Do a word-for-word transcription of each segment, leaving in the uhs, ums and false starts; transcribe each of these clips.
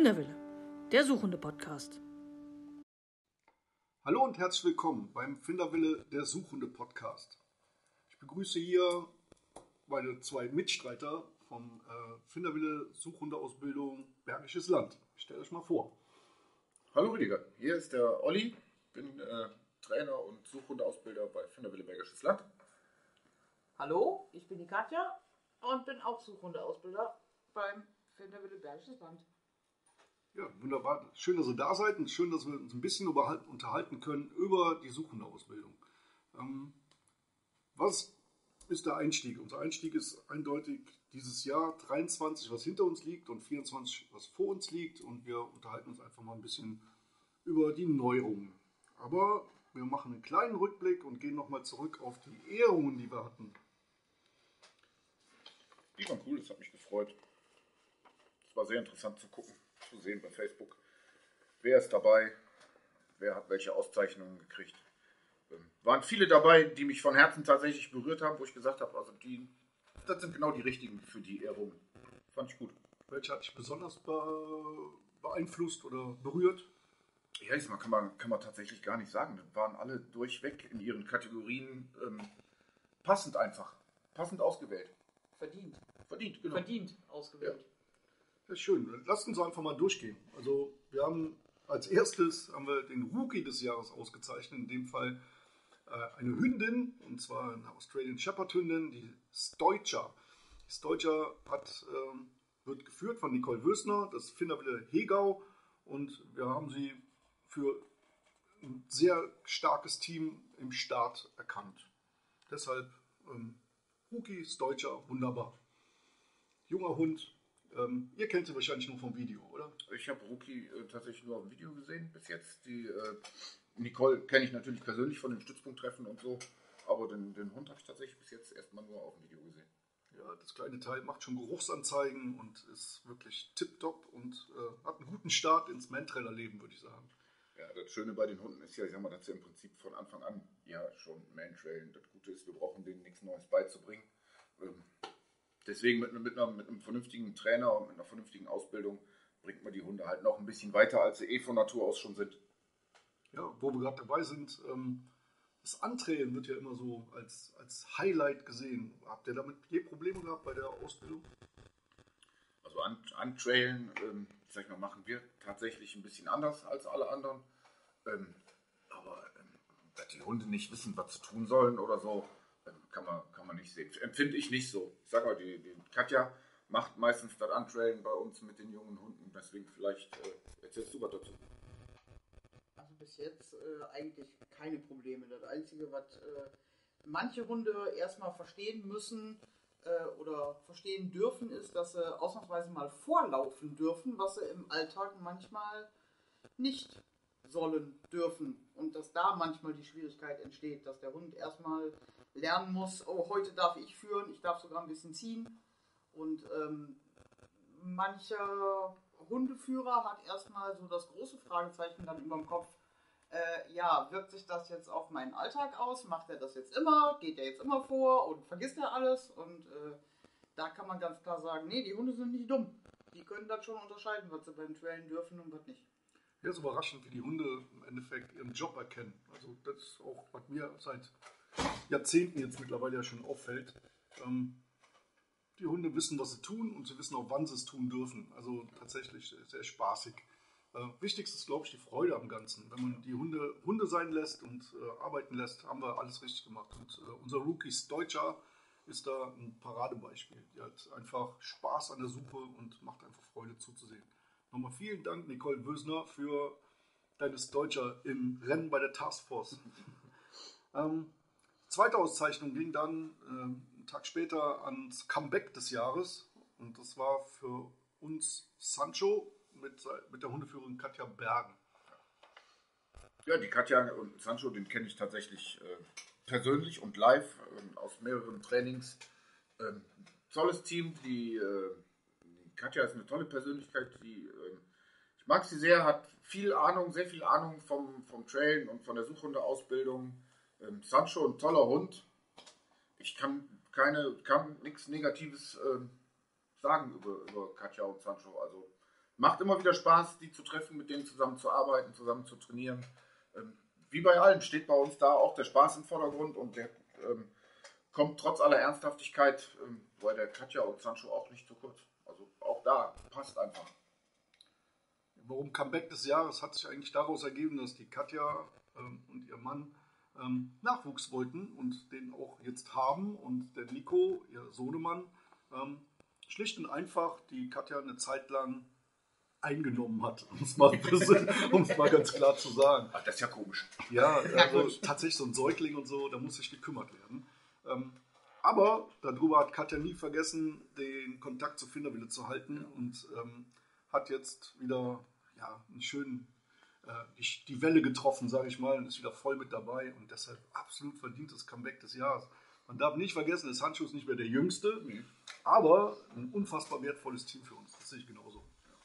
Finderwille, der Suchhunde-Podcast. Hallo und herzlich willkommen beim Finderwille, der Suchhunde-Podcast. Ich begrüße hier meine zwei Mitstreiter vom äh, Finderwille Suchhundeausbildung Bergisches Land. Ich stelle euch mal vor. Hallo Rüdiger, hier ist der Olli, bin äh, Trainer und Suchhundeausbilder bei Finderwille Bergisches Land. Hallo, ich bin die Katja und bin auch Suchhundeausbilder beim Finderwille Bergisches Land. Ja, wunderbar. Schön, dass ihr da seid und schön, dass wir uns ein bisschen unterhalten können über die Suchhundeausbildung. Ähm, was ist der Einstieg? Unser Einstieg ist eindeutig dieses Jahr dreiundzwanzig, was hinter uns liegt, und vierundzwanzig, was vor uns liegt. Und wir unterhalten uns einfach mal ein bisschen über die Neuerungen. Aber wir machen einen kleinen Rückblick und gehen nochmal zurück auf die Ehrungen, die wir hatten. Die waren cool, das hat mich gefreut. Es war sehr interessant zu gucken, zu sehen bei Facebook. Wer ist dabei? Wer hat welche Auszeichnungen gekriegt? Ähm, waren viele dabei, die mich von Herzen tatsächlich berührt haben, wo ich gesagt habe, also die, das sind genau die richtigen für die Ehrung. Fand ich gut. Welche hat dich besonders be- beeinflusst oder berührt? Ja, diesmal kann man, kann man tatsächlich gar nicht sagen. Das waren alle durchweg in ihren Kategorien ähm, passend einfach. Passend ausgewählt. Verdient. Verdient, genau. Verdient ausgewählt. Ja. Das ist schön. Lasst uns einfach mal durchgehen. Also wir haben als erstes haben wir den Rookie des Jahres ausgezeichnet. In dem Fall äh, eine Hündin, und zwar eine Australian Shepherd Hündin, die Stoicher. Die Stoicher hat, ähm, wird geführt von Nicole Wösner, das Finderwille Hegau, und wir haben sie für ein sehr starkes Team im Start erkannt. Deshalb ähm, Rookie, Stoicher, wunderbar. Junger Hund. Ähm, ihr kennt sie wahrscheinlich nur vom Video, oder? Ich habe Rookie äh, tatsächlich nur auf dem Video gesehen bis jetzt. Die äh, Nicole kenne ich natürlich persönlich von den Stützpunkttreffen und so, aber den, den Hund habe ich tatsächlich bis jetzt erstmal nur auf dem Video gesehen. Ja, das kleine Teil macht schon Geruchsanzeigen und ist wirklich tipptopp und äh, hat einen guten Start ins Mantrailer-Leben, würde ich sagen. Ja, das Schöne bei den Hunden ist ja, ich sag mal, dass sie im Prinzip von Anfang an ja schon Mantrailen. Das Gute ist, wir brauchen denen nichts Neues beizubringen. Ähm, Deswegen mit, mit, einer, mit einem vernünftigen Trainer und mit einer vernünftigen Ausbildung bringt man die Hunde halt noch ein bisschen weiter, als sie eh von Natur aus schon sind. Ja, wo wir gerade dabei sind, ähm, das Antrainen wird ja immer so als, als Highlight gesehen. Habt ihr damit je Probleme gehabt bei der Ausbildung? Also an, Antrailen, ähm, sag ich mal, machen wir tatsächlich ein bisschen anders als alle anderen. Ähm, aber ähm, dass die Hunde nicht wissen, was sie tun sollen oder so, Kann man, kann man nicht sehen. Empfinde ich nicht so. Ich sage mal, die, die Katja macht meistens das Antrailen bei uns mit den jungen Hunden. Deswegen vielleicht äh, erzählst du was dazu. Also bis jetzt äh, eigentlich keine Probleme. Das Einzige, was äh, manche Hunde erstmal verstehen müssen äh, oder verstehen dürfen, ist, dass sie ausnahmsweise mal vorlaufen dürfen, was sie im Alltag manchmal nicht sollen dürfen. Und dass da manchmal die Schwierigkeit entsteht, dass der Hund erstmal lernen muss, oh, heute darf ich führen, ich darf sogar ein bisschen ziehen. Und ähm, mancher Hundeführer hat erstmal so das große Fragezeichen dann über dem Kopf, äh, ja, wirkt sich das jetzt auf meinen Alltag aus? Macht er das jetzt immer? Geht er jetzt immer vor? Und vergisst er alles? Und äh, da kann man ganz klar sagen, nee, die Hunde sind nicht dumm. Die können das schon unterscheiden, was sie beim Trainen dürfen und was nicht. Ja, ist überraschend, wie die Hunde im Endeffekt ihren Job erkennen. Also das ist auch, was mir seit Jahrzehnten jetzt mittlerweile ja schon auffällt. Ähm, die Hunde wissen, was sie tun, und sie wissen auch, wann sie es tun dürfen. Also tatsächlich sehr spaßig. Äh, wichtigst ist, glaube ich, die Freude am Ganzen. Wenn man die Hunde Hunde sein lässt und äh, arbeiten lässt, haben wir alles richtig gemacht. Und äh, unser Rookie Stoicher ist da ein Paradebeispiel. Die hat einfach Spaß an der Suche und macht einfach Freude zuzusehen. Nochmal vielen Dank, Nicole Wösner, für deine Stoicher im Rennen bei der Taskforce. ähm, Zweite Auszeichnung ging dann äh, einen Tag später ans Comeback des Jahres, und das war für uns Sancho mit, mit der Hundeführerin Katja Bergen. Ja, die Katja und Sancho, den kenne ich tatsächlich äh, persönlich und live äh, aus mehreren Trainings. Ähm, tolles Team, die, äh, die Katja ist eine tolle Persönlichkeit, die, äh, ich mag sie sehr, hat viel Ahnung, sehr viel Ahnung vom, vom Trailen und von der Suchhundeausbildung. Ähm, Sancho, ein toller Hund. Ich kann keine, kann nichts Negatives ähm, sagen über, über Katja und Sancho. Also macht immer wieder Spaß, die zu treffen, mit denen zusammen zu arbeiten, zusammen zu trainieren. Ähm, wie bei allen steht bei uns da auch der Spaß im Vordergrund und der ähm, kommt trotz aller Ernsthaftigkeit ähm, bei der Katja und Sancho auch nicht zu kurz. Also auch da passt einfach. Warum Comeback des Jahres hat sich eigentlich daraus ergeben, dass die Katja ähm, und ihr Mann ähm, Nachwuchs wollten und den auch jetzt haben und der Nico, ihr Sohnemann, ähm, schlicht und einfach die Katja eine Zeit lang eingenommen hat, um es mal, um es mal ganz klar zu sagen. Ach, das ist ja komisch. Ja, also tatsächlich so ein Säugling und so, da muss sich gekümmert werden. Ähm, aber darüber hat Katja nie vergessen, den Kontakt zu Finderwille zu halten und ähm, hat jetzt wieder ja, einen schönen, äh, die, die Welle getroffen, sage ich mal, und ist wieder voll mit dabei und deshalb absolut verdientes Comeback des Jahres. Man darf nicht vergessen, das Sancho ist nicht mehr der Jüngste, mhm. aber ein unfassbar wertvolles Team für uns. Das sehe ich genauso.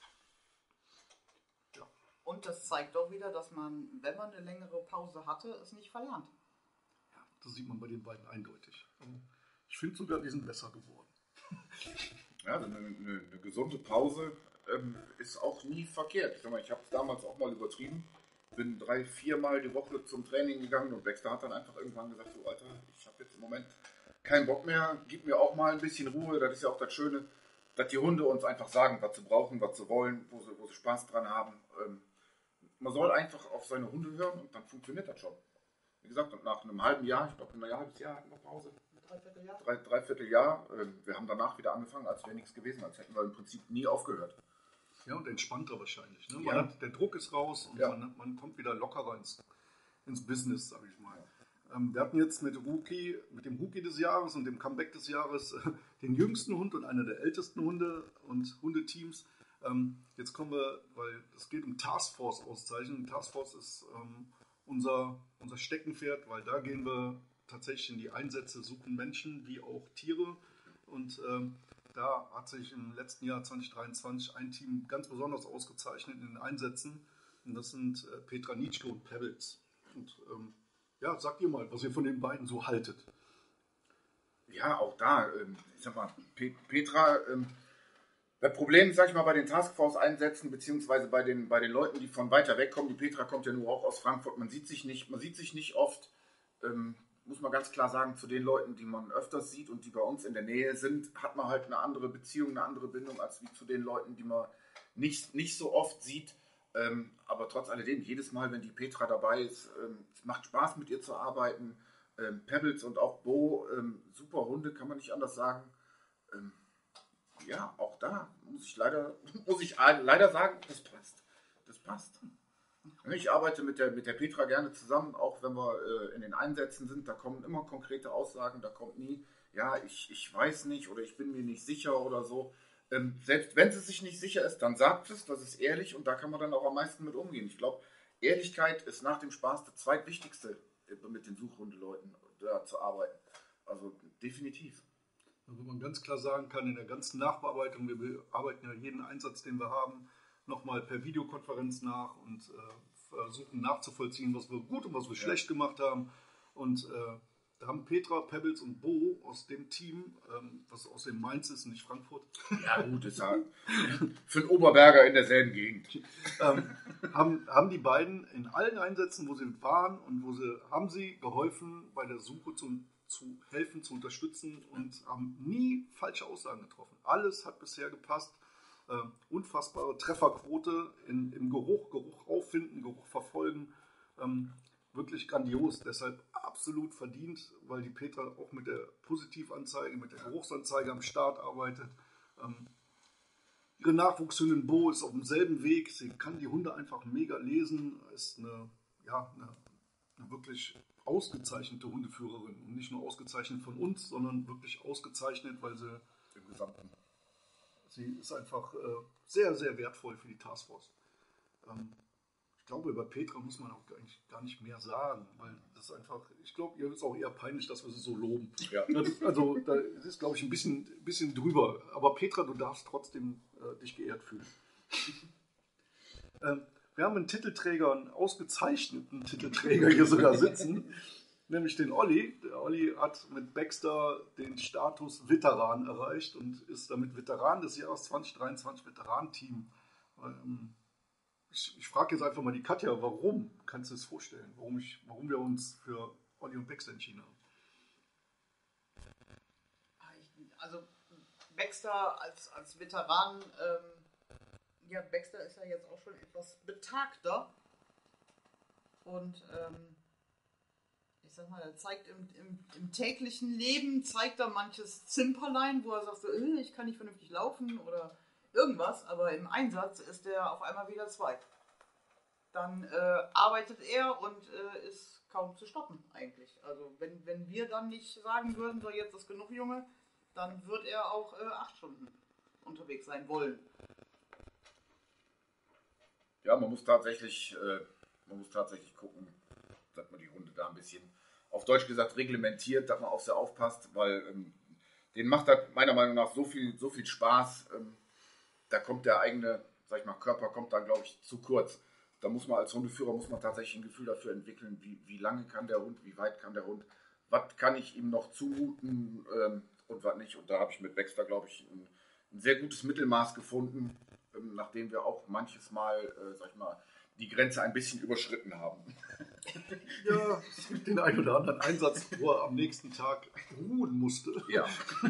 Ja. Und das zeigt doch wieder, dass man, wenn man eine längere Pause hatte, es nicht verlernt. Ja, das sieht man bei den beiden eindeutig. Ich finde sogar, die sind besser geworden. Ja, also eine, eine, eine gesunde Pause ähm, ist auch nie verkehrt. Ich, ich habe es damals auch mal übertrieben. Bin drei, viermal die Woche zum Training gegangen und Baxter hat dann einfach irgendwann gesagt, so Alter, ich habe jetzt im Moment keinen Bock mehr, gib mir auch mal ein bisschen Ruhe. Das ist ja auch das Schöne, dass die Hunde uns einfach sagen, was sie brauchen, was sie wollen, wo sie, wo sie Spaß dran haben. Ähm, man soll einfach auf seine Hunde hören und dann funktioniert das schon. Wie gesagt, und nach einem halben Jahr, ich glaube ein halbes Jahr hatten wir Pause. Dreivierteljahr? Drei, Dreivierteljahr. Ähm, wir haben danach wieder angefangen, als wäre nichts gewesen, als hätten wir im Prinzip nie aufgehört. Ja, und entspannter wahrscheinlich. Ne? Man Ja. hat, der Druck ist raus und ja. man, man kommt wieder lockerer ins, ins Business, sage ich mal. Ähm, wir hatten jetzt mit Rookie, mit dem Rookie des Jahres und dem Comeback des Jahres äh, den jüngsten Hund und einer der ältesten Hunde und Hundeteams. Ähm, jetzt kommen wir, weil es geht um Taskforce Auszeichnung. Taskforce ist ähm, unser, unser Steckenpferd, weil da gehen wir tatsächlich in die Einsätze, suchen Menschen wie auch Tiere und ähm, da hat sich im letzten Jahr zwanzig dreiundzwanzig ein Team ganz besonders ausgezeichnet in den Einsätzen. Und das sind äh, Petra Nitschke und Pebbles. Und ähm, ja, sagt ihr mal, was ihr von den beiden so haltet. Ja, auch da, ähm, ich sag mal, Pe- Petra, ähm, das Problem, sag ich mal, bei den Taskforce-Einsätzen, beziehungsweise bei den, bei den Leuten, die von weiter weg kommen, die Petra kommt ja nur auch aus Frankfurt, man sieht sich nicht, man sieht sich nicht oft, ähm, muss man ganz klar sagen, zu den Leuten, die man öfters sieht und die bei uns in der Nähe sind, hat man halt eine andere Beziehung, eine andere Bindung als wie zu den Leuten, die man nicht, nicht so oft sieht. Ähm, aber trotz alledem, jedes Mal, wenn die Petra dabei ist, ähm, es macht Spaß mit ihr zu arbeiten. Ähm, Pebbles und auch Bo, ähm, super Hunde, kann man nicht anders sagen. Ähm, ja, auch da muss ich leider, muss ich leider sagen, das passt. Das passt. Ich arbeite mit der, mit der Petra gerne zusammen, auch wenn wir äh, in den Einsätzen sind. Da kommen immer konkrete Aussagen, da kommt nie, ja, ich, ich weiß nicht oder ich bin mir nicht sicher oder so. Ähm, selbst wenn sie sich nicht sicher ist, dann sagt es, das ist ehrlich und da kann man dann auch am meisten mit umgehen. Ich glaube, Ehrlichkeit ist nach dem Spaß das zweitwichtigste, mit den Suchhundeleuten da zu arbeiten. Also definitiv. Also man ganz klar sagen kann, in der ganzen Nachbearbeitung, wir bearbeiten ja jeden Einsatz, den wir haben, nochmal per Videokonferenz nach und äh, versuchen nachzuvollziehen, was wir gut und was wir ja. schlecht gemacht haben. Und äh, da haben Petra, Pebbles und Bo aus dem Team, ähm, was aus dem Mainz ist, nicht Frankfurt. Ja gut, ist ja für einen Oberberger in derselben Gegend. ähm, haben, haben die beiden in allen Einsätzen, wo sie waren und wo sie, haben sie geholfen, bei der Suche zu, zu helfen, zu unterstützen und haben nie falsche Aussagen getroffen. Alles hat bisher gepasst. Äh, unfassbare Trefferquote in, im Geruch, Geruch auffinden, Geruch verfolgen. Ähm, wirklich grandios, deshalb absolut verdient, weil die Petra auch mit der Positivanzeige, mit der Geruchsanzeige am Start arbeitet. Ähm, ihre Nachwuchshündin Bo ist auf demselben Weg, sie kann die Hunde einfach mega lesen, ist eine, ja, eine, eine wirklich ausgezeichnete Hundeführerin und nicht nur ausgezeichnet von uns, sondern wirklich ausgezeichnet, weil sie im Gesamten. Sie ist einfach äh, sehr, sehr wertvoll für die Taskforce. Ähm, ich glaube, über Petra muss man auch eigentlich gar nicht mehr sagen, weil das ist einfach, ich glaube, ihr ist auch eher peinlich, dass wir sie so loben. Ja. Das, also, da ist, glaube ich, ein bisschen, bisschen drüber. Aber Petra, du darfst trotzdem äh, dich geehrt fühlen. ähm, wir haben einen Titelträger, einen ausgezeichneten Titelträger hier sogar sitzen. Nämlich den Olli. Der Olli hat mit Baxter den Status Veteran erreicht und ist damit Veteran des Jahres zwanzig dreiundzwanzig Veteran-Team Ähm, ich ich frage jetzt einfach mal die Katja, warum? Kannst du es vorstellen, warum, ich, warum wir uns für Olli und Baxter entschieden haben? Also Baxter als, als Veteran, ähm, ja, Baxter ist ja jetzt auch schon etwas betagter. Und ähm, ich sag mal, er zeigt im, im, im täglichen Leben, zeigt er manches Zimperlein, wo er sagt, so, äh, ich kann nicht vernünftig laufen oder irgendwas, aber im Einsatz ist er auf einmal wieder zwei. Dann äh, arbeitet er und äh, ist kaum zu stoppen eigentlich. Also wenn, wenn wir dann nicht sagen würden, so jetzt ist genug, Junge, dann wird er auch äh, acht Stunden unterwegs sein wollen. Ja, man muss tatsächlich, äh, man muss tatsächlich gucken, dass man die Hunde da ein bisschen, auf Deutsch gesagt, reglementiert, dass man auf sie aufpasst, weil ähm, denen macht das meiner Meinung nach so viel, so viel Spaß. Ähm, da kommt der eigene, sag ich mal, Körper kommt da, glaube ich, zu kurz. Da muss man als Hundeführer muss man tatsächlich ein Gefühl dafür entwickeln, wie, wie lange kann der Hund, wie weit kann der Hund, was kann ich ihm noch zumuten ähm, und was nicht. Und da habe ich mit Baxter, glaube ich, ein, ein sehr gutes Mittelmaß gefunden, ähm, nachdem wir auch manches Mal, äh, sag ich mal, die Grenze ein bisschen überschritten haben. Ja, es gibt den einen oder anderen Einsatz, wo er am nächsten Tag ruhen musste. Ja.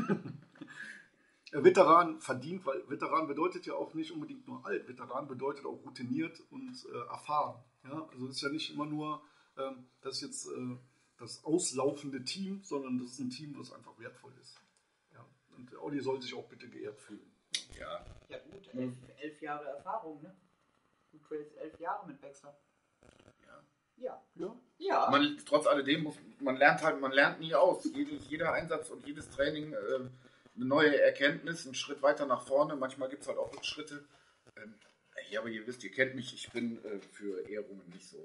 Veteran verdient, weil Veteran bedeutet ja auch nicht unbedingt nur alt. Veteran bedeutet auch routiniert und äh, erfahren. Ja? Also es ist ja nicht immer nur ähm, das ist jetzt äh, das auslaufende Team, sondern das ist ein Team, was einfach wertvoll ist. Ja? Und Olli soll sich auch bitte geehrt fühlen. Ja. Ja gut, elf, elf Jahre Erfahrung, ne? Du trailst elf Jahre mit Baxter. Ja. Ja. Ja. Ja. Man, trotz alledem muss man lernt halt, man lernt nie aus. Jedes, jeder Einsatz und jedes Training äh, eine neue Erkenntnis, einen Schritt weiter nach vorne. Manchmal gibt es halt auch Rückschritte. Ähm, ja, aber ihr wisst, ihr kennt mich, ich bin äh, für Ehrungen nicht so.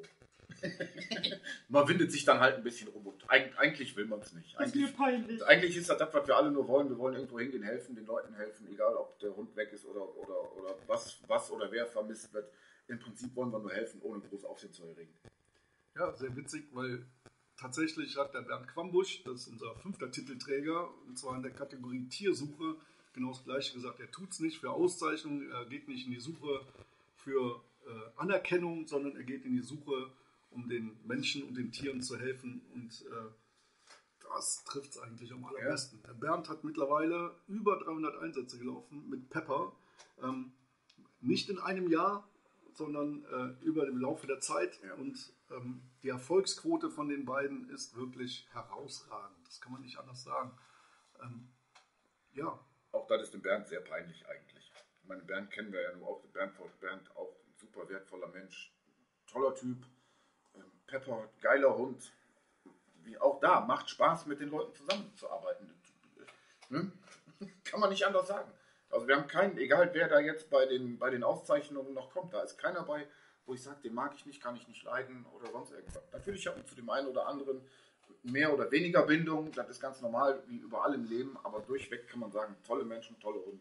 Man windet sich dann halt ein bisschen rum und eig eigentlich will man es nicht. Das ist mir peinlich. Eigentlich ist das das, was wir alle nur wollen. Wir wollen irgendwo hingehen, helfen, den Leuten helfen, egal ob der Hund weg ist oder, oder, oder was, was oder wer vermisst wird. Im Prinzip wollen wir nur helfen, ohne groß Aufsehen zu erregen. Ja, sehr witzig, weil tatsächlich hat der Bernd Quambusch, das ist unser fünfter Titelträger, und zwar in der Kategorie Tiersuche, genau das Gleiche gesagt. Er tut es nicht für Auszeichnung, er geht nicht in die Suche für äh, Anerkennung, sondern er geht in die Suche, um den Menschen und den Tieren zu helfen. Und äh, das trifft es eigentlich am allerbesten. Ja. Der Bernd hat mittlerweile über dreihundert Einsätze gelaufen mit Pepper. Ähm, nicht in einem Jahr, sondern äh, über den Laufe der Zeit. Ja. Und ähm, die Erfolgsquote von den beiden ist wirklich herausragend. Das kann man nicht anders sagen. Ähm, ja. Auch das ist dem Bernd sehr peinlich eigentlich. Ich meine, Bernd kennen wir ja nur auch. Bernd, Bernd auch ein super wertvoller Mensch. Toller Typ. Ähm, Pepper, geiler Hund. Wie auch da, macht Spaß, mit den Leuten zusammenzuarbeiten. Ne? Kann man nicht anders sagen. Also wir haben keinen, egal wer da jetzt bei den, bei den Auszeichnungen noch kommt, da ist keiner bei, wo ich sage, den mag ich nicht, kann ich nicht leiden oder sonst irgendwas. Natürlich habe ich zu dem einen oder anderen mehr oder weniger Bindung, das ist ganz normal, wie überall im Leben, aber durchweg kann man sagen, tolle Menschen, tolle Hunde.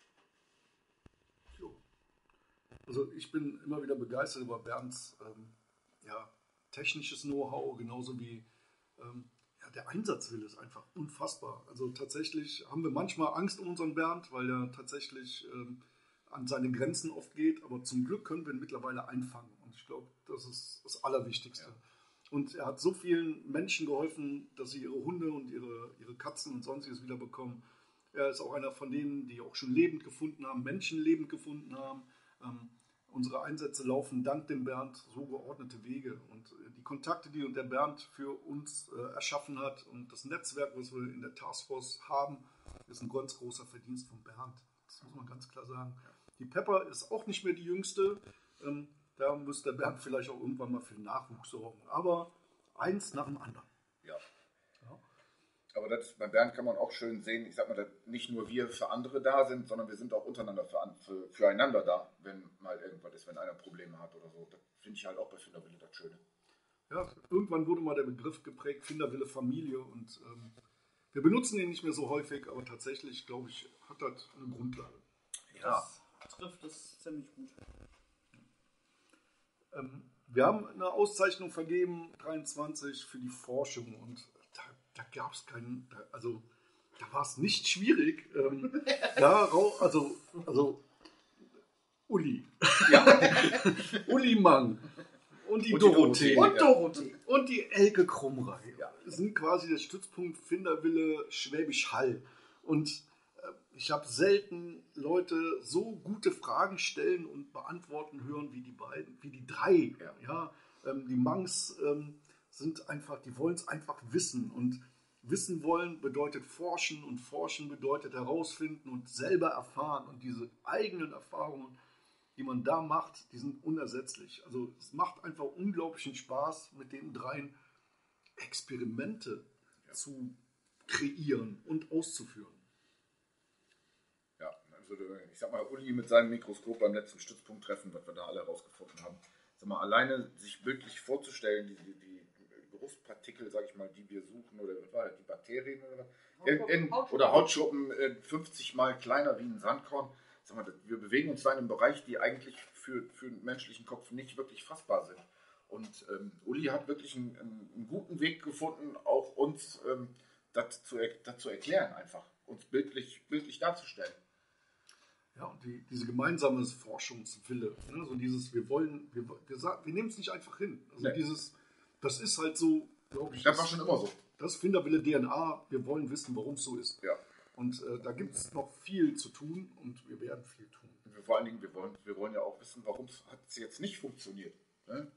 Also ich bin immer wieder begeistert über Bernds ähm, ja, technisches Know-how, genauso wie ähm, ja, der Einsatzwille ist einfach unfassbar. Also tatsächlich haben wir manchmal Angst um unseren Bernd, weil er tatsächlich ähm, an seine Grenzen oft geht, aber zum Glück können wir ihn mittlerweile einfangen und ich glaube, das ist das Allerwichtigste. Ja. Und er hat so vielen Menschen geholfen, dass sie ihre Hunde und ihre, ihre Katzen und sonstiges wiederbekommen. Er ist auch einer von denen, die auch schon lebend gefunden haben, Menschen lebend gefunden haben. Ähm, unsere Einsätze laufen dank dem Bernd so geordnete Wege. Und äh, die Kontakte, die der Bernd für uns äh, erschaffen hat und das Netzwerk, was wir in der Taskforce haben, ist ein ganz großer Verdienst von Bernd. Das muss man ganz klar sagen. Die Pepper ist auch nicht mehr die jüngste. Ähm, da muss der Bernd vielleicht auch irgendwann mal für den Nachwuchs sorgen. Aber eins nach dem anderen. Ja. ja. Aber das, bei Bernd kann man auch schön sehen, ich sag mal, dass nicht nur wir für andere da sind, sondern wir sind auch untereinander für, für, füreinander da, wenn mal irgendwas ist, wenn einer Probleme hat oder so. Das finde ich halt auch bei Finderwille das Schöne. Ja, irgendwann wurde mal der Begriff geprägt, Finderwille Familie. Und ähm, wir benutzen ihn nicht mehr so häufig, aber tatsächlich, glaube ich, hat das eine Grundlage. Ja. Das trifft es ziemlich gut. Ähm, wir haben eine Auszeichnung vergeben, dreiundzwanzig, für die Forschung. Und da, da gab es keinen, da, also da war es nicht schwierig. Ähm, da, also, also Uli. Ja. Uli Mang. Und die Und die Dorothee. Dorothee. Und Dorothee. Und die Elke Krummrei. Ja. Sind quasi der Stützpunkt Finderwille Schwäbisch Hall. Und äh, ich habe selten Leute so gute Fragen stellen und beantworten hören wie die beiden, wie die drei. Ja. Ja, ähm, die Mangs ähm, sind einfach, die wollen es einfach wissen. Und wissen wollen bedeutet forschen und forschen bedeutet herausfinden und selber erfahren. Und diese eigenen Erfahrungen, die man da macht, die sind unersetzlich. Also es macht einfach unglaublichen Spaß, mit den dreien Experimente ja. zu kreieren und auszuführen. Ja, also ich sag mal, Uli mit seinem Mikroskop beim letzten Stützpunkttreffen, was wir da alle herausgefunden haben, sag mal, alleine sich wirklich vorzustellen, die, die, die Geruchspartikel, sag ich mal, die wir suchen, oder was war das, die Bakterien oder was? In, in, oder Hautschuppen äh, fünfzig Mal kleiner wie ein Sandkorn. Sag mal, wir bewegen uns da in einem Bereich, die eigentlich für, für den menschlichen Kopf nicht wirklich fassbar sind. Und ähm, Uli hat wirklich einen, einen, einen guten Weg gefunden, auch uns ähm, das, zu, das zu erklären, einfach. Uns bildlich, bildlich darzustellen. Ja, und die, diese gemeinsame Forschungswille, ne? So dieses, wir wollen, wir, wir, sagen, wir nehmen es nicht einfach hin. Also nee. dieses, das ist halt so, glaube ich. Das war schon immer so. Das Finderwille D N A, wir wollen wissen, warum es so ist. Ja. Und äh, da gibt es noch viel zu tun und wir werden viel tun. Wir, vor allen Dingen, wir wollen, wir wollen ja auch wissen, warum es jetzt nicht funktioniert. Ne?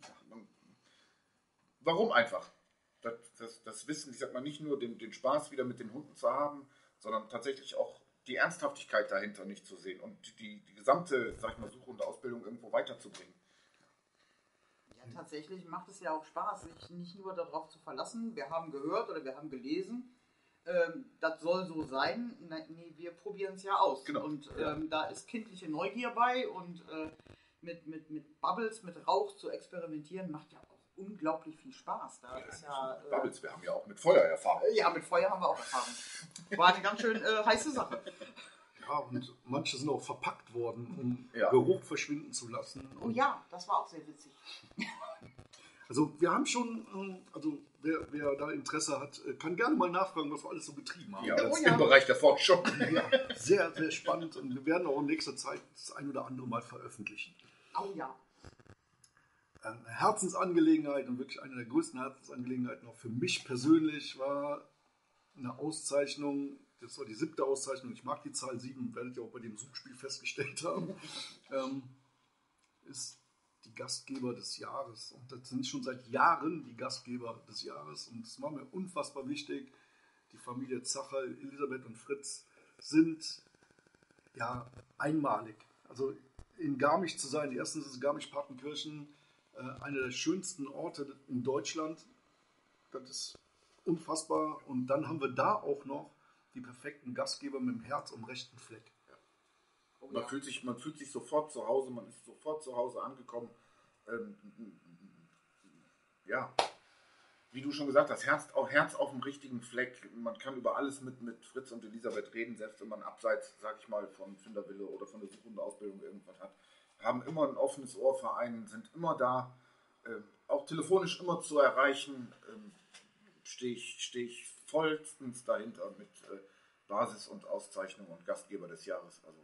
Warum einfach? Das, das, das Wissen, ich sag mal, nicht nur den, den Spaß wieder mit den Hunden zu haben, sondern tatsächlich auch die Ernsthaftigkeit dahinter nicht zu sehen und die, die gesamte, sag ich mal, Suche und Ausbildung irgendwo weiterzubringen. Ja, tatsächlich macht es ja auch Spaß, sich nicht nur darauf zu verlassen, wir haben gehört oder wir haben gelesen, ähm, das soll so sein. Nein, nee, wir probieren es ja aus. Genau. Und ähm, da ist kindliche Neugier bei und äh, mit, mit, mit Bubbles, mit Rauch zu experimentieren, macht ja auch unglaublich viel Spaß. Da Ja, ist ja, äh, Bubbles, wir haben ja auch mit Feuer Erfahrung. ja, mit Feuer haben wir auch Erfahrung. War eine ganz schön äh, heiße Sache. Ja, und manche sind auch verpackt worden, um Ja. Geruch verschwinden zu lassen. Oh ja, das war auch sehr witzig. Also wir haben schon, ähm, also wer, wer da Interesse hat, äh, kann gerne mal nachfragen, was wir alles so betrieben haben. Ja, Oh das ja. im Bereich der Forschung. Ja, sehr, sehr spannend und wir werden auch in nächster Zeit das ein oder andere mal veröffentlichen. Oh ja. Eine Herzensangelegenheit und wirklich eine der größten Herzensangelegenheiten auch für mich persönlich war eine Auszeichnung, das war die siebte Auszeichnung, ich mag die Zahl sieben, werdet ihr auch bei dem Suchspiel festgestellt haben, ähm, ist die Gastgeber des Jahres. Und das sind schon seit Jahren die Gastgeber des Jahres und es war mir unfassbar wichtig. Die Familie Zacher, Elisabeth und Fritz sind ja einmalig. Also in Garmisch zu sein, erstens ist Garmisch-Partenkirchen äh, einer der schönsten Orte in Deutschland. Das ist unfassbar. Und dann haben wir da auch noch die perfekten Gastgeber mit dem Herz am rechten Fleck. Oh Man, ja. fühlt sich, man fühlt sich sofort zu Hause, man ist sofort zu Hause angekommen. Ähm, ja, wie du schon gesagt hast, Herz, auch Herz auf dem richtigen Fleck. Man kann über alles mit, mit Fritz und Elisabeth reden, selbst wenn man abseits, sag ich mal, von Finderwille oder von der Suche und Ausbildung irgendwas hat. Haben immer ein offenes Ohr für einen, sind immer da, ähm, auch telefonisch immer zu erreichen. Ähm, stehe ich, steh ich vollstens dahinter mit äh, Basis und Auszeichnung und Gastgeber des Jahres. Also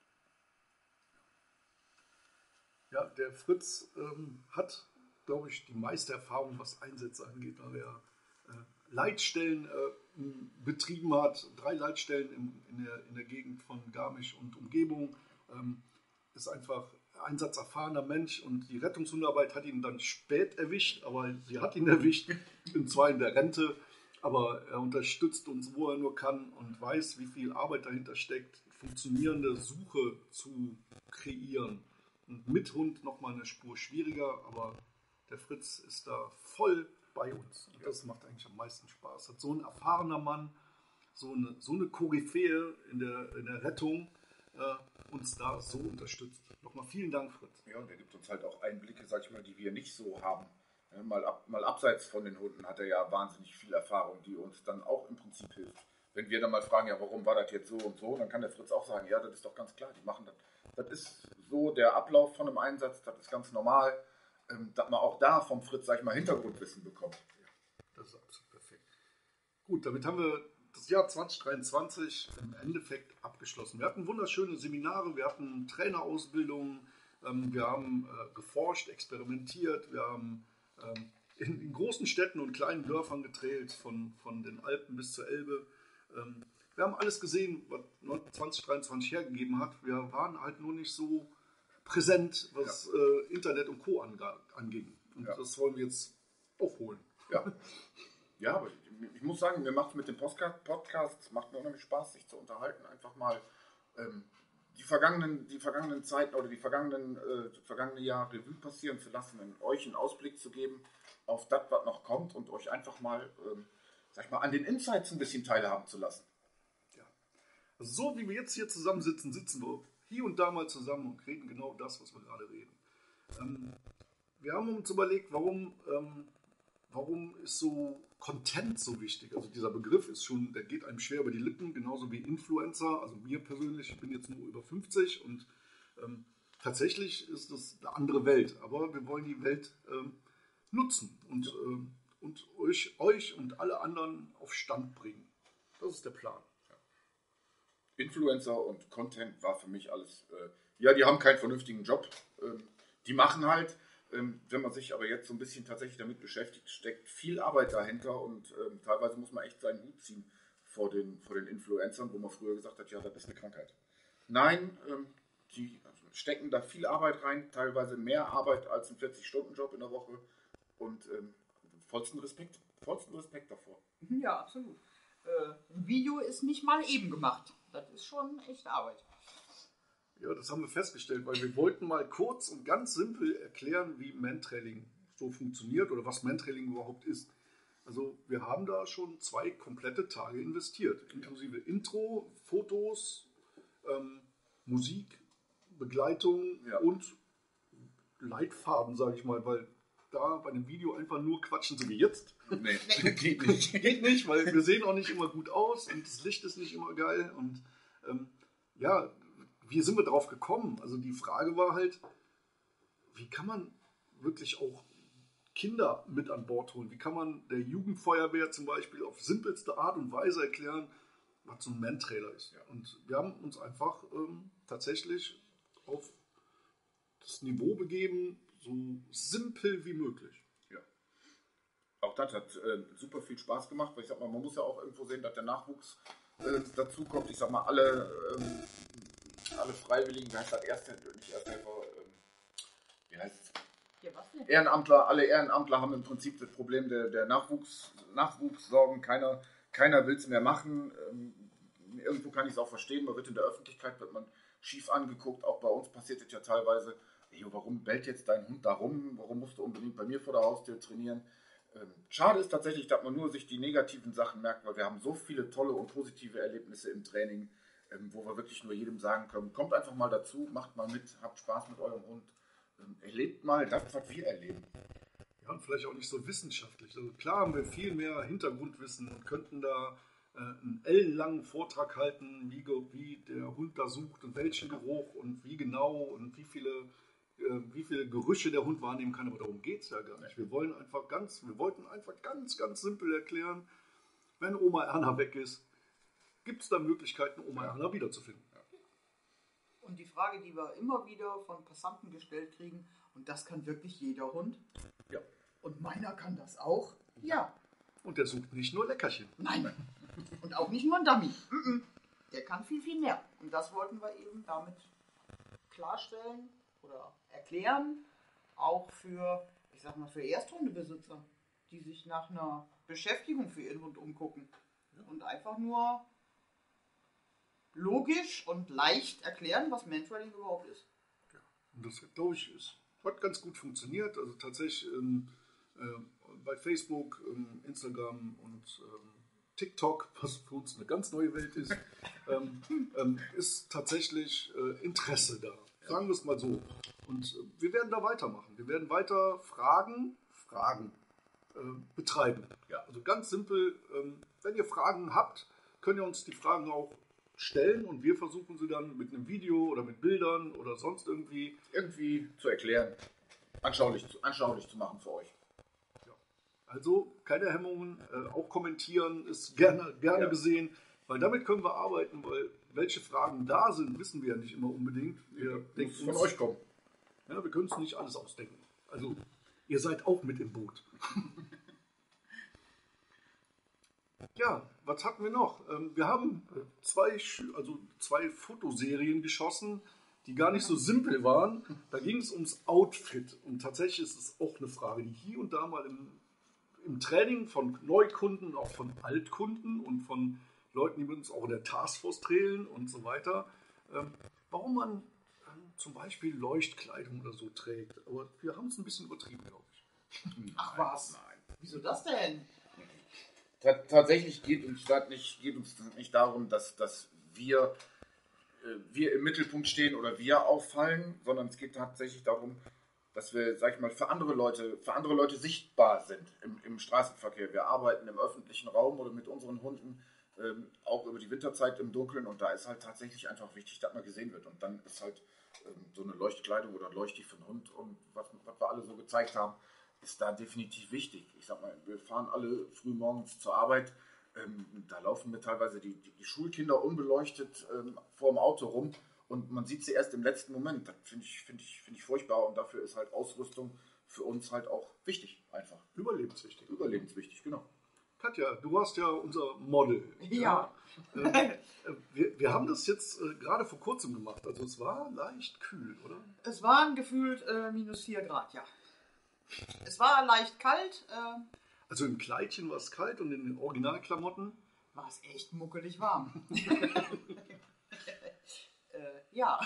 Ja, der Fritz ähm, hat, glaube ich, die meiste Erfahrung, was Einsätze angeht, weil er äh, Leitstellen äh, betrieben hat, drei Leitstellen im, in, der, in der Gegend von Garmisch und Umgebung. Ähm, ist einfach einsatzerfahrener Mensch und die Rettungshundarbeit hat ihn dann spät erwischt, aber sie hat ihn erwischt, und zwar in der Rente. Aber er unterstützt uns, wo er nur kann und weiß, wie viel Arbeit dahinter steckt, funktionierende Suche zu kreieren. Und mit Hund nochmal eine Spur schwieriger, aber der Fritz ist da voll bei uns. Und das macht eigentlich am meisten Spaß. Hat so ein erfahrener Mann, so eine, so eine Koryphäe in der, in der Rettung äh, uns da so unterstützt. Nochmal vielen Dank, Fritz. ja, und er gibt uns halt auch Einblicke, sag ich mal, die wir nicht so haben. Ja, mal, ab, mal abseits von den Hunden hat er ja wahnsinnig viel Erfahrung, die uns dann auch im Prinzip hilft. Wenn wir dann mal fragen, ja, warum war das jetzt so und so, dann kann der Fritz auch sagen, ja, das ist doch ganz klar, die machen das. Das ist so der Ablauf von einem Einsatz, das ist ganz normal, ähm, dass man auch da vom Fritz, sag ich mal, Hintergrundwissen bekommt. Das ist absolut perfekt. Gut, damit haben wir das Jahr zwanzig dreiundzwanzig im Endeffekt abgeschlossen. Wir hatten wunderschöne Seminare, wir hatten Trainerausbildungen, Ähm, wir haben äh, geforscht, experimentiert, wir haben ähm, in, in großen Städten und kleinen Dörfern getrailt, von, von den Alpen bis zur Elbe. Ähm, wir haben alles gesehen, was zwanzig dreiundzwanzig hergegeben hat. Wir waren halt nur nicht so präsent, was ja. äh, Internet und Co. anging. Und ja. das wollen wir jetzt aufholen. Ja, ja, aber ich, ich muss sagen, mir macht es mit dem Podcast, es macht mir unheimlich Spaß, sich zu unterhalten. Einfach mal ähm, die, vergangenen, die vergangenen Zeiten oder die vergangenen, äh, vergangene Jahre Revue passieren zu lassen, und euch einen Ausblick zu geben auf das, was noch kommt, und euch einfach mal, ähm, sag ich mal, an den Insights ein bisschen teilhaben zu lassen. Ja. Also so wie wir jetzt hier zusammensitzen, sitzen wir hier und da mal zusammen und reden genau das, was wir gerade reden. Ähm, wir haben uns überlegt, warum, ähm, warum ist so Content so wichtig? Also dieser Begriff ist schon, der geht einem schwer über die Lippen, genauso wie Influencer. Also mir persönlich, ich bin jetzt nur über fünfzig und ähm, tatsächlich ist das eine andere Welt. Aber wir wollen die Welt ähm, nutzen und, ähm, und euch, euch und alle anderen auf Stand bringen. Das ist der Plan. Influencer und Content war für mich alles, äh, ja, die haben keinen vernünftigen Job. Ähm, die machen halt, ähm, wenn man sich aber jetzt so ein bisschen tatsächlich damit beschäftigt, steckt viel Arbeit dahinter, und ähm, teilweise muss man echt seinen Hut ziehen vor den, vor den Influencern, wo man früher gesagt hat, ja, das ist eine Krankheit. Nein, ähm, die stecken da viel Arbeit rein, teilweise mehr Arbeit als ein vierzig-Stunden-Job in der Woche, und ähm, vollsten Respekt, vollsten Respekt davor. Ja, absolut. Äh, ein Video ist nicht mal eben gemacht. Das ist schon echt Arbeit. Ja, das haben wir festgestellt, weil wir wollten mal kurz und ganz simpel erklären, wie Mantrailing so funktioniert oder was Mantrailing überhaupt ist. Also wir haben da schon zwei komplette Tage investiert, inklusive Intro, Fotos, ähm, Musik, Begleitung ja. und Leitfaden, sage ich mal, weil da bei einem Video einfach nur quatschen, so wie jetzt. Nee, geht nicht. Geht nicht, weil wir sehen auch nicht immer gut aus und das Licht ist nicht immer geil. Und ähm, ja, wie sind wir drauf gekommen? Also die Frage war halt, wie kann man wirklich auch Kinder mit an Bord holen? Wie kann man der Jugendfeuerwehr zum Beispiel auf simpelste Art und Weise erklären, was so ein Man-Trailer ist? Ja. Und wir haben uns einfach ähm, tatsächlich auf das Niveau begeben, so simpel wie möglich. Ja. Auch das hat äh, super viel Spaß gemacht, weil ich sag mal, man muss ja auch irgendwo sehen, dass der Nachwuchs äh, dazu kommt. Ich sag mal, alle, ähm, alle Freiwilligen, wie heißt das, Erste, nicht Ersthelfer, ähm, wie heißt es? Ja, was denn? Ehrenamtler, alle Ehrenamtler haben im Prinzip das Problem der, der Nachwuchs, Nachwuchssorgen. Keiner, keiner will es mehr machen. Ähm, irgendwo kann ich es auch verstehen, man wird in der Öffentlichkeit, wird man schief angeguckt. Auch bei uns passiert es ja teilweise, ey, warum bellt jetzt dein Hund da rum? Warum musst du unbedingt bei mir vor der Haustür trainieren? Ähm, schade ist tatsächlich, dass man nur sich die negativen Sachen merkt, weil wir haben so viele tolle und positive Erlebnisse im Training, ähm, wo wir wirklich nur jedem sagen können, kommt einfach mal dazu, macht mal mit, habt Spaß mit eurem Hund, ähm, erlebt mal das, was wir erleben. Ja, und vielleicht auch nicht so wissenschaftlich. Also klar haben wir viel mehr Hintergrundwissen und könnten da äh, einen ellenlangen Vortrag halten, wie, wie der Hund da sucht und welchen Geruch und wie genau und wie viele, äh, wie viele Gerüche der Hund wahrnehmen kann. Aber darum geht es ja gar nicht. Wir wollen einfach ganz, wir wollten einfach ganz, ganz simpel erklären, wenn Oma Erna weg ist, gibt es da Möglichkeiten, Oma ja. Erna wiederzufinden. Ja. Und die Frage, die wir immer wieder von Passanten gestellt kriegen, und das kann wirklich jeder Hund? Ja. Und meiner kann das auch? Ja. Und der sucht nicht nur Leckerchen. Nein. Und auch nicht nur ein Dummy. Der kann viel, viel mehr. Und das wollten wir eben damit klarstellen oder erklären, auch für, ich sag mal, für Ersthundebesitzer, die sich nach einer Beschäftigung für ihren Hund umgucken und einfach nur logisch und leicht erklären, was Mantrailing überhaupt ist. Ja. Und das, glaube ich, ist, hat ganz gut funktioniert. Also tatsächlich ähm, äh, bei Facebook, ähm, Instagram und ähm, TikTok, was für uns eine ganz neue Welt ist, ähm, ähm, ist tatsächlich äh, Interesse da. Sagen wir es mal so. Und äh, wir werden da weitermachen. Wir werden weiter Fragen, Fragen äh, betreiben. Ja. Also ganz simpel, ähm, wenn ihr Fragen habt, könnt ihr uns die Fragen auch stellen und wir versuchen sie dann mit einem Video oder mit Bildern oder sonst irgendwie irgendwie zu erklären, anschaulich zu, anschaulich zu machen für euch. Ja. Also keine Hemmungen, äh, auch kommentieren ist gerne, gerne ja. gesehen, weil damit können wir arbeiten, weil welche Fragen da sind, wissen wir ja nicht immer unbedingt. Wir ja, denken von uns, euch kommen. Ja, wir können uns nicht alles ausdenken. Also ihr seid auch mit im Boot. Ja, was hatten wir noch? Ähm, wir haben zwei, also zwei Fotoserien geschossen, die gar nicht so simpel waren. Da ging es ums Outfit. Und tatsächlich ist es auch eine Frage, die hier und da mal im, im Training von Neukunden, auch von Altkunden und von Leuten, die mit uns auch in der Taskforce trailen und so weiter, ähm, warum man ähm, zum Beispiel Leuchtkleidung oder so trägt. Aber wir haben es ein bisschen übertrieben, glaube ich. Ach was? Nein. Wieso das denn? Tatsächlich geht uns das nicht, geht uns nicht darum, dass, dass wir, äh, wir im Mittelpunkt stehen oder wir auffallen, sondern es geht tatsächlich darum, dass wir, sag ich mal, für andere Leute, für andere Leute sichtbar sind im, im Straßenverkehr. Wir arbeiten im öffentlichen Raum oder mit unseren Hunden ähm, auch über die Winterzeit im Dunkeln und da ist halt tatsächlich einfach wichtig, dass man gesehen wird. Und dann ist halt ähm, so eine Leuchtkleidung oder ein Leuchtdief für einen Hund und was, was wir alle so gezeigt haben, ist da definitiv wichtig. Ich sag mal, wir fahren alle früh morgens zur Arbeit. Ähm, da laufen mir teilweise die, die, die Schulkinder unbeleuchtet ähm, vor dem Auto rum und man sieht sie erst im letzten Moment. Das finde ich, find ich, find ich furchtbar und dafür ist halt Ausrüstung für uns halt auch wichtig, einfach. Überlebenswichtig. Überlebenswichtig, genau. Katja, du warst ja unser Model. Ja. Ja. Äh, wir, wir haben das jetzt äh, gerade vor kurzem gemacht. Also es war leicht kühl, oder? Es waren gefühlt äh, minus vier Grad, ja. Es war leicht kalt, äh, Also im Kleidchen war es kalt und in den Originalklamotten. war es echt muckelig warm. äh, ja.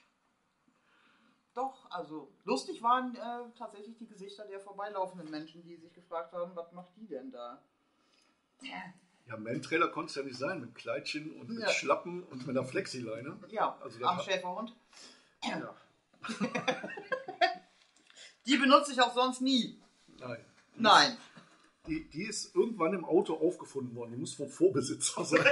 Doch, also lustig waren äh, tatsächlich die Gesichter der vorbeilaufenden Menschen, die sich gefragt haben, was macht die denn da? Ja, Man-Trailer konnte es ja nicht sein, mit Kleidchen und mit Ja. Schlappen und mit einer Flexileine. Ja, Also das am hat- Schäferhund. Ja, Die benutze ich auch sonst nie. nein. Nein. Die, die ist irgendwann im Auto aufgefunden worden. Die muss vom Vorbesitzer sein.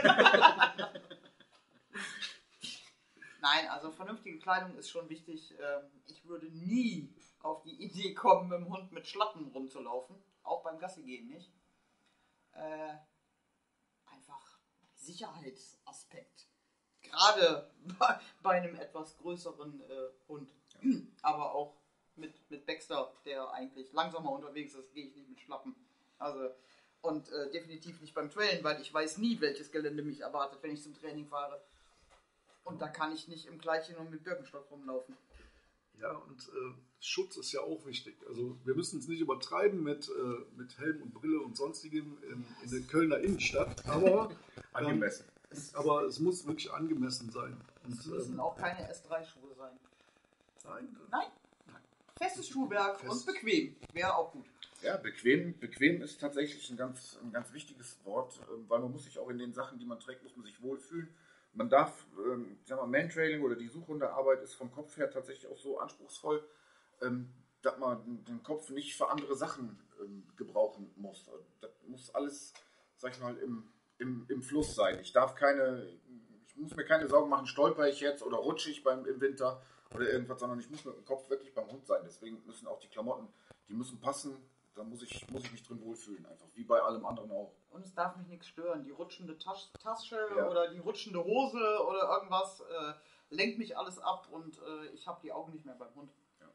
Nein, also vernünftige Kleidung ist schon wichtig. Ähm, Ich würde nie auf die Idee kommen, mit dem Hund mit Schlappen rumzulaufen. Auch beim Gassi gehen nicht. Äh, einfach Sicherheitsaspekt. Gerade bei, bei einem etwas größeren äh, Hund. Aber auch mit, mit Baxter, der eigentlich langsamer unterwegs ist, gehe ich nicht mit Schlappen. Also, und äh, definitiv nicht beim Trailen, weil ich weiß nie, welches Gelände mich erwartet, wenn ich zum Training fahre. Und da kann ich nicht im Gleichen und mit Birkenstock rumlaufen. Ja, und äh, Schutz ist ja auch wichtig. Also wir müssen es nicht übertreiben mit, äh, mit Helm und Brille und sonstigem in, in der Kölner Innenstadt. Aber, Angemessen. ähm, aber es muss wirklich angemessen sein. Und, Es müssen ähm, auch keine S drei Schuhe sein. nein, Nein. Festes Schuhwerk Fest. und bequem. Wäre auch gut. Ja, bequem, bequem ist tatsächlich ein ganz, ein ganz wichtiges Wort, ähm, weil man muss sich auch in den Sachen, die man trägt, muss man sich wohlfühlen. Man darf, ähm, sagen wir, Mantrailing oder die Suchhundearbeit ist vom Kopf her tatsächlich auch so anspruchsvoll, ähm, dass man den Kopf nicht für andere Sachen ähm, gebrauchen muss. Das muss alles, sag ich mal, im, im, im Fluss sein. Ich darf keine, ich muss mir keine Sorgen machen, stolper ich jetzt oder rutsche ich beim, im Winter oder irgendwas, sondern ich muss mit dem Kopf wirklich beim Hund sein. Deswegen müssen auch die Klamotten, die müssen passen. Da muss ich, muss ich mich drin wohlfühlen, einfach wie bei allem anderen auch. Und es darf mich nichts stören. Die rutschende Tasch Tasche Ja. oder die rutschende Hose oder irgendwas äh, lenkt mich alles ab und äh, ich habe die Augen nicht mehr beim Hund.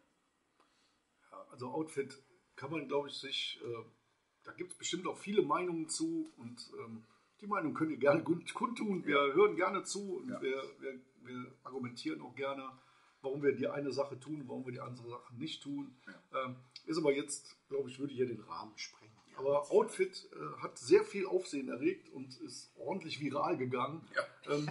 ja, also Outfit kann man, glaube ich, sich, äh, da gibt es bestimmt auch viele Meinungen zu und ähm, die Meinung könnt ihr gerne gut- kundtun. Wir hören gerne zu und Ja. wir, wir, wir argumentieren auch gerne, warum wir die eine Sache tun, warum wir die andere Sache nicht tun. Ähm, ist aber jetzt, glaube ich, würde hier den Rahmen sprengen. Aber Outfit äh, hat sehr viel Aufsehen erregt und ist ordentlich viral gegangen. Ja. Ähm,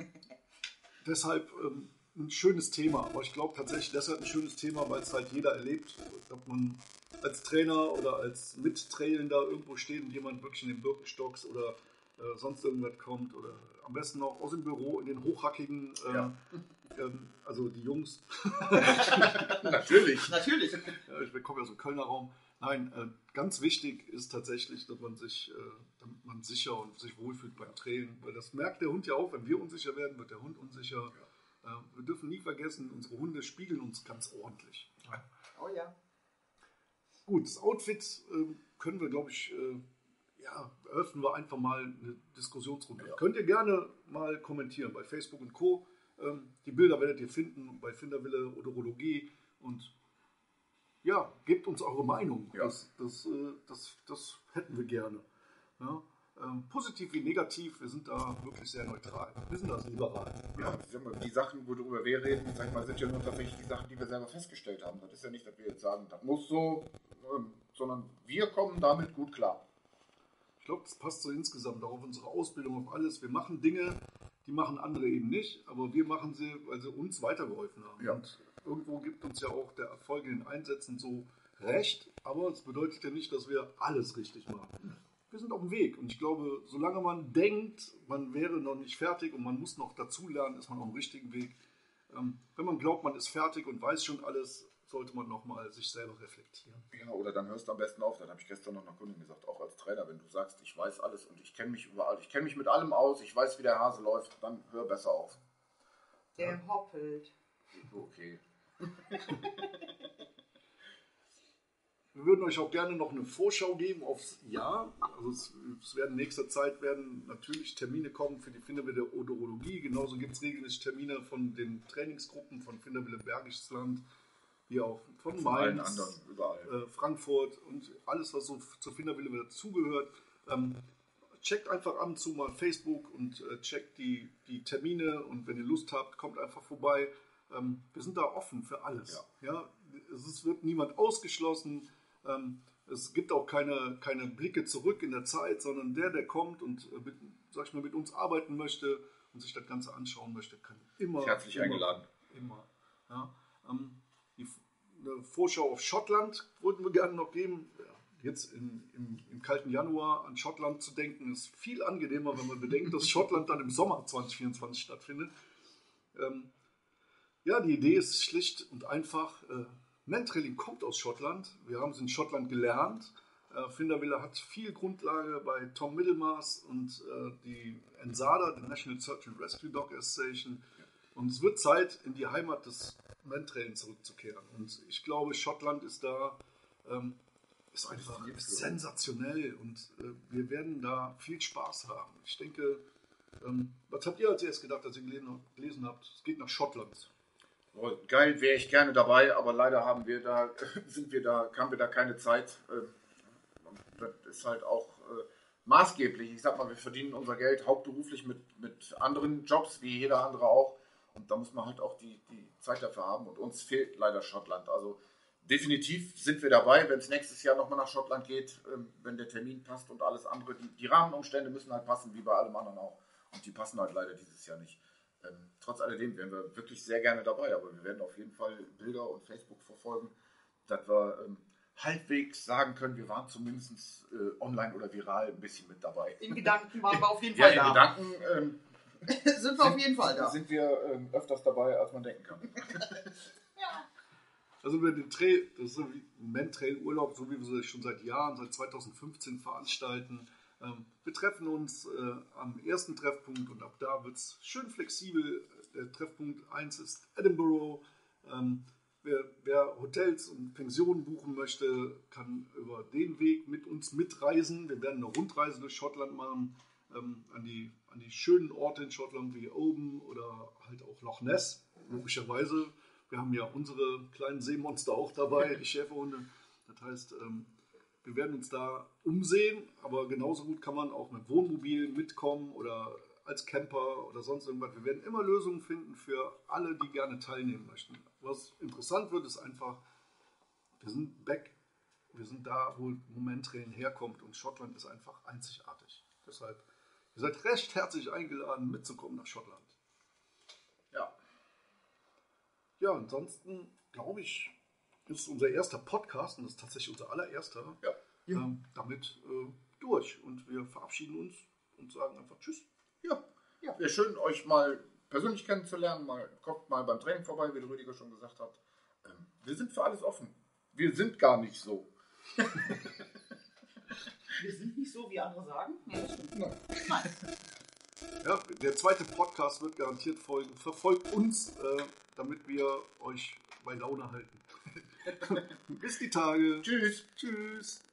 deshalb ähm, ein schönes Thema. Aber ich glaube tatsächlich deshalb ein schönes Thema, weil es halt jeder erlebt, ob man als Trainer oder als Mittrailender irgendwo steht und jemand wirklich in den Birkenstocks oder äh, sonst irgendwas kommt oder am besten auch aus dem Büro in den hochhackigen, äh, Ja. ähm, also die Jungs, Natürlich. Natürlich. ja, ich komme ja aus dem Kölner Raum. Nein, äh, ganz wichtig ist tatsächlich, dass man sich, äh, damit man sicher und sich wohlfühlt beim Training, weil das merkt der Hund ja auch, wenn wir unsicher werden, wird der Hund unsicher. Äh, wir dürfen nie vergessen, unsere Hunde spiegeln uns ganz ordentlich. Oh ja. Gut, das Outfit äh, können wir, glaube ich, äh, ja, eröffnen wir einfach mal eine Diskussionsrunde. Ja. Könnt ihr gerne mal kommentieren bei Facebook und Co. Ähm, die Bilder werdet ihr finden bei Finderwille oder Odorologie Und ja, gebt uns eure Meinung. Ja. Das, das, äh, das, das hätten wir gerne. Ja? Ähm, positiv wie negativ, wir sind da wirklich sehr neutral. Wir sind also liberal. Ja, die Sachen, worüber wir reden, sag ich mal, sind ja nur tatsächlich die Sachen, die wir selber festgestellt haben. Das ist ja nicht, dass wir jetzt sagen, das muss so, ähm, sondern wir kommen damit gut klar. Ich glaube, das passt so insgesamt auch auf unsere Ausbildung, auf alles. Wir machen Dinge, die machen andere eben nicht, aber wir machen sie, weil sie uns weitergeholfen haben. Ja. Und irgendwo gibt uns ja auch der Erfolg in den Einsätzen so recht, aber es bedeutet ja nicht, dass wir alles richtig machen. Wir sind auf dem Weg und ich glaube, solange man denkt, man wäre noch nicht fertig und man muss noch dazulernen, ist man auf dem richtigen Weg. Ähm, wenn man glaubt, man ist fertig und weiß schon alles, sollte man nochmal sich selber reflektieren. Ja, oder dann hörst du am besten auf. Das habe ich gestern noch einer Kundin gesagt, auch als Trainer. Wenn du sagst, ich weiß alles und ich kenne mich überall, ich kenne mich mit allem aus, ich weiß, wie der Hase läuft, dann hör besser auf. Der Ja. hoppelt. Okay. Wir würden euch auch gerne noch eine Vorschau geben aufs Jahr. Also es, es werden in nächster Zeit werden natürlich Termine kommen für die Finderwille Odorologie. Genauso gibt es regelmäßig Termine von den Trainingsgruppen von Finderwille Bergisches Land, wie auch von Von allen Mainz, anderen, überall. äh, Frankfurt und alles, was so zur Finderwille dazugehört. Ähm, checkt einfach ab und zu mal Facebook und äh, checkt die, die Termine und wenn ihr Lust habt, kommt einfach vorbei. Ähm, wir sind da offen für alles. Ja. Ja, es ist, wird niemand ausgeschlossen. Ähm, es gibt auch keine, keine Blicke zurück in der Zeit, sondern der, der kommt und äh, mit, sag ich mal, mit uns arbeiten möchte und sich das Ganze anschauen möchte, kann immer. Herzlich immer, eingeladen. Immer. Ja, ähm, die, eine Vorschau auf Schottland wollten wir gerne noch geben. Ja, jetzt in, im, im kalten Januar an Schottland zu denken, ist viel angenehmer, wenn man bedenkt, dass Schottland dann im Sommer zwanzig vierundzwanzig stattfindet. Ähm, ja, die Idee ist schlicht und einfach. Äh, Mentrailing kommt aus Schottland. Wir haben es in Schottland gelernt. Äh, Finderwille hat viel Grundlage bei Tom Middlemass und äh, die N S A D A, die National Search and Rescue Dog Association. Und es wird Zeit, in die Heimat des Mentrailing zurückzukehren. Und ich glaube, Schottland ist da ähm, ist einfach sensationell und äh, wir werden da viel Spaß haben. Ich denke, ähm, was habt ihr als erstes gedacht, als ihr gelesen, gelesen habt? Es geht nach Schottland. Oh, geil, wäre ich gerne dabei, aber leider haben wir da, sind wir da, haben wir da keine Zeit. Und das ist halt auch äh, maßgeblich. Ich sag mal, wir verdienen unser Geld hauptberuflich mit, mit anderen Jobs, wie jeder andere auch. Und da muss man halt auch die, die Zeit dafür haben. Und uns fehlt leider Schottland. Also definitiv sind wir dabei, wenn es nächstes Jahr nochmal nach Schottland geht, äh, wenn der Termin passt und alles andere. Die, die Rahmenumstände müssen halt passen, wie bei allem anderen auch. Und die passen halt leider dieses Jahr nicht. Ähm, trotz alledem wären wir wirklich sehr gerne dabei, aber wir werden auf jeden Fall Bilder und Facebook verfolgen, dass wir ähm, halbwegs sagen können, wir waren zumindest äh, online oder viral ein bisschen mit dabei. In Gedanken waren wir auf jeden Ja, Fall in da. Gedanken ähm, sind wir auf jeden Fall da. sind wir ähm, öfters dabei, als man denken kann. Also über den Trail, das ist so wie ein Mentrail-Urlaub, so wie wir sie schon seit Jahren, seit zweitausendfünfzehn veranstalten. Ähm, wir treffen uns äh, am ersten Treffpunkt und ab da wird es schön flexibel. Der Treffpunkt eins ist Edinburgh. Ähm, wer, wer Hotels und Pensionen buchen möchte, kann über den Weg mit uns mitreisen. Wir werden eine Rundreise durch Schottland machen, ähm, an, die, an die schönen Orte in Schottland wie Oban oder halt auch Loch Ness, logischerweise. Wir haben ja unsere kleinen Seemonster auch dabei, die Schäferhunde. Das heißt, ähm, wir werden uns da umsehen, aber genauso gut kann man auch mit Wohnmobil mitkommen oder als Camper oder sonst irgendwas. Wir werden immer Lösungen finden für alle, die gerne teilnehmen möchten. Was interessant wird, ist einfach, wir sind back, wir sind da, wo Mentrailing herkommt und Schottland ist einfach einzigartig. Deshalb, ihr seid recht herzlich eingeladen, mitzukommen nach Schottland. Ja. Ja, ansonsten glaube ich, ist unser erster Podcast und das ist tatsächlich unser allererster, Ja. ähm, damit äh, durch. Und wir verabschieden uns und sagen einfach Tschüss. Ja. Ja. Wäre schön, euch mal persönlich kennenzulernen. Mal, kommt mal beim Training vorbei, wie der Rüdiger schon gesagt hat. Ähm, wir sind für alles offen. Wir sind gar nicht so. Wir sind nicht so, wie andere sagen. Nee, das stimmt. Nein. Nein. Ja, der zweite Podcast wird garantiert folgen. Verfolgt uns, äh, damit wir euch bei Laune halten. Bis die Tage. Tschüss. Tschüss.